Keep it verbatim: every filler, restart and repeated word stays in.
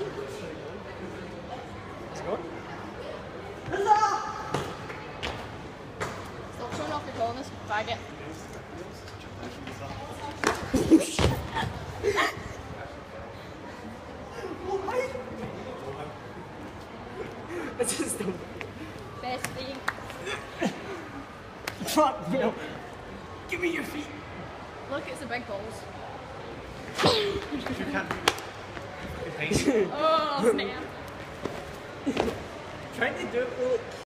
It's going. Stop showing off your corners, faggot. It's just the Best thing. fuck, no. Give me your feet. Look, it's the big balls. You can't be patient. Oh, snap. Trying to do it,